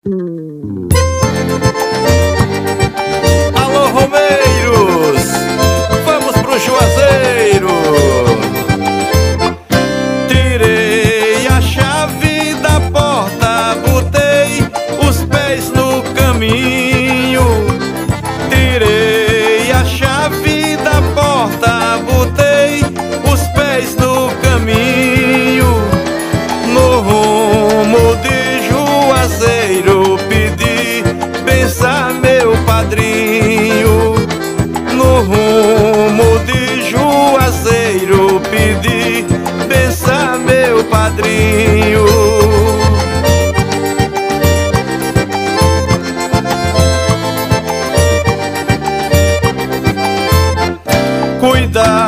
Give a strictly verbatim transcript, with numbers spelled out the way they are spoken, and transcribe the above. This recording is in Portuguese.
Alô, Romeiros, vamos pro Juazeiro. Tirei a chave da porta, botei os pés no caminho. Tirei a chave da porta, botei os pés no caminho. No rumo de Juazeiro pedi benção meu padrinho. No rumo de Juazeiro pedi benção meu padrinho. Cuidado